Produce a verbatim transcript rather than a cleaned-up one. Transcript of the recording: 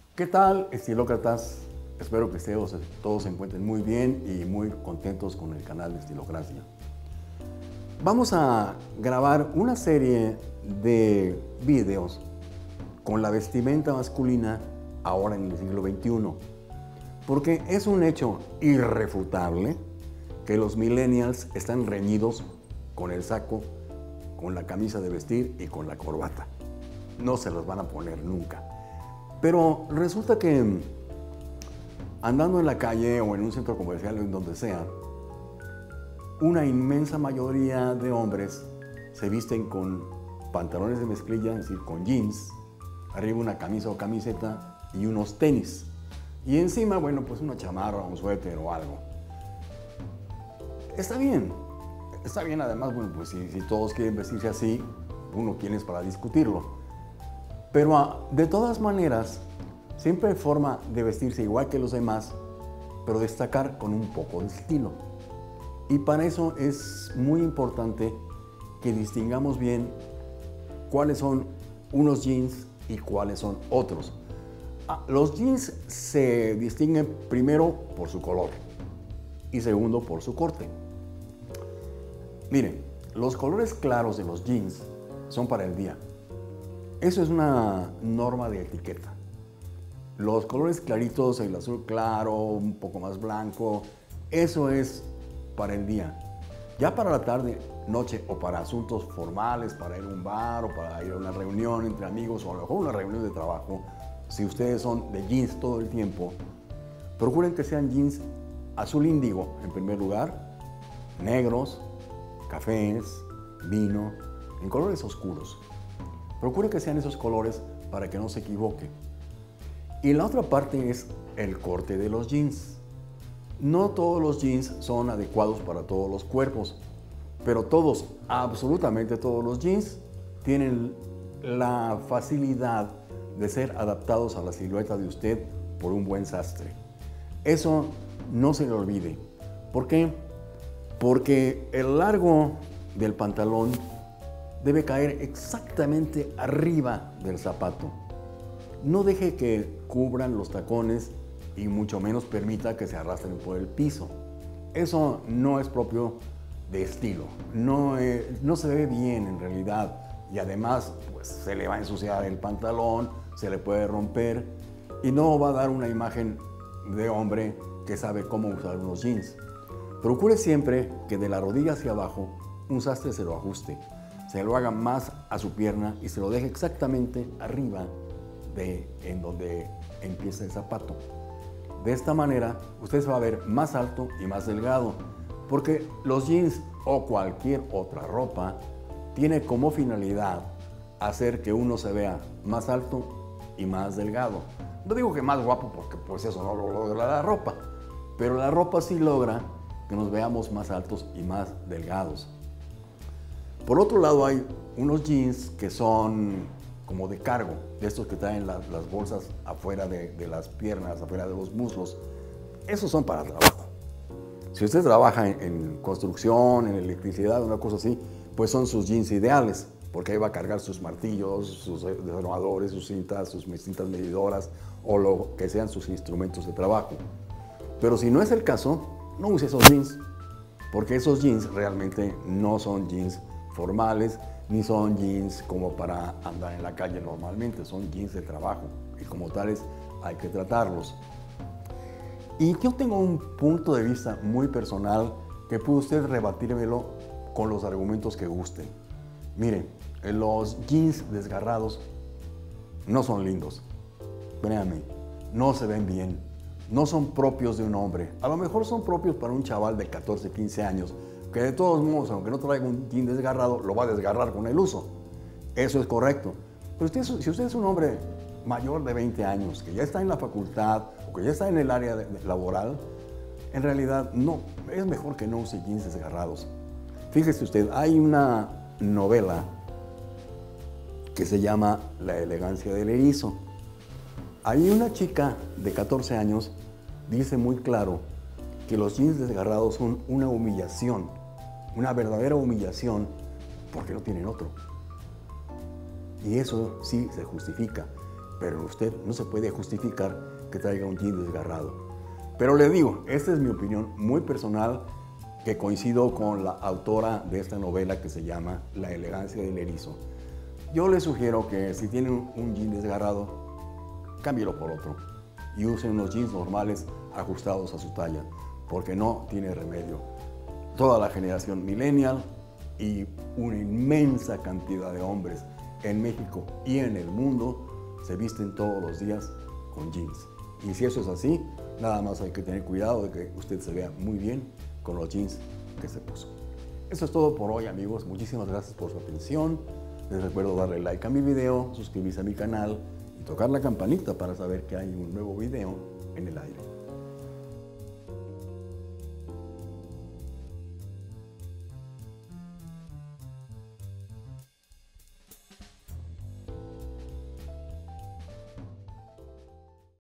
¿Qué tal, estilócratas? Espero que todos, todos se encuentren muy bien y muy contentos con el canal de Estilocracia. Vamos a grabar una serie de videos con la vestimenta masculina ahora en el siglo veintiuno, porque es un hecho irrefutable que los millennials están reñidos con el saco, con la camisa de vestir y con la corbata. No se los van a poner nunca. Pero resulta que andando en la calle o en un centro comercial o en donde sea, una inmensa mayoría de hombres se visten con pantalones de mezclilla, es decir, con jeans, arriba una camisa o camiseta y unos tenis. Y encima, bueno, pues una chamarra, un suéter o algo. Está bien, está bien además, bueno, pues si, si todos quieren vestirse así, uno quién es para discutirlo. Pero de todas maneras, siempre hay forma de vestirse igual que los demás, pero destacar con un poco de estilo. Y para eso es muy importante que distingamos bien cuáles son unos jeans y cuáles son otros. Ah, los jeans se distinguen primero por su color y segundo por su corte. Miren, los colores claros de los jeans son para el día. Eso es una norma de etiqueta. Los colores claritos, el azul claro, un poco más blanco, eso es para el día. Ya para la tarde, noche o para asuntos formales, para ir a un bar o para ir a una reunión entre amigos o a lo mejor una reunión de trabajo, si ustedes son de jeans todo el tiempo, procuren que sean jeans azul índigo en primer lugar, negros, cafés, vino, en colores oscuros. Procure que sean esos colores para que no se equivoque. Y la otra parte es el corte de los jeans. No todos los jeans son adecuados para todos los cuerpos, pero todos, absolutamente todos los jeans, tienen la facilidad de ser adaptados a la silueta de usted por un buen sastre. Eso no se le olvide. ¿Por qué? Porque el largo del pantalón debe caer exactamente arriba del zapato. No deje que cubran los tacones y mucho menos permita que se arrastren por el piso. Eso no es propio de estilo, no, es, no se ve bien en realidad y además pues, se le va a ensuciar el pantalón, se le puede romper y no va a dar una imagen de hombre que sabe cómo usar unos jeans. Procure siempre que de la rodilla hacia abajo un sastre se lo ajuste, se lo haga más a su pierna y se lo deje exactamente arriba de en donde empieza el zapato. De esta manera, usted se va a ver más alto y más delgado, porque los jeans o cualquier otra ropa tiene como finalidad hacer que uno se vea más alto y más delgado. No digo que más guapo porque pues eso no lo logra la ropa, pero la ropa sí logra que nos veamos más altos y más delgados. Por otro lado hay unos jeans que son como de cargo, de estos que traen la, las bolsas afuera de, de las piernas, afuera de los muslos. Esos son para trabajo. Si usted trabaja en, en construcción, en electricidad, una cosa así, pues son sus jeans ideales, porque ahí va a cargar sus martillos, sus desarmadores, sus cintas, sus cintas medidoras o lo que sean sus instrumentos de trabajo. Pero si no es el caso, no use esos jeans, porque esos jeans realmente no son jeans formales, ni son jeans como para andar en la calle normalmente, son jeans de trabajo y como tales hay que tratarlos. Y yo tengo un punto de vista muy personal que puede usted rebatírmelo con los argumentos que gusten. Miren, los jeans desgarrados no son lindos, créanme, no se ven bien, no son propios de un hombre. A lo mejor son propios para un chaval de catorce, quince años, que de todos modos, aunque no traiga un jean desgarrado, lo va a desgarrar con el uso. Eso es correcto. Pero usted, si usted es un hombre mayor de veinte años, que ya está en la facultad o que ya está en el área de, de, laboral, en realidad no, es mejor que no use jeans desgarrados. Fíjese usted, hay una novela que se llama La elegancia del erizo. Ahí una chica de catorce años dice muy claro que los jeans desgarrados son una humillación, una verdadera humillación, porque no tienen otro. Y eso sí se justifica. pero usted no se puede justificar que traiga un jean desgarrado. Pero le digo, esta es mi opinión muy personal, que coincido con la autora de esta novela que se llama La elegancia del erizo. Yo le sugiero que si tiene un jean desgarrado, cámbielo por otro y use unos jeans normales ajustados a su talla, porque no tiene remedio. Toda la generación millennial y una inmensa cantidad de hombres en México y en el mundo se visten todos los días con jeans. Y si eso es así, nada más hay que tener cuidado de que usted se vea muy bien con los jeans que se puso. Eso es todo por hoy, amigos. Muchísimas gracias por su atención. Les recuerdo darle like a mi video, suscribirse a mi canal y tocar la campanita para saber que hay un nuevo video en el aire.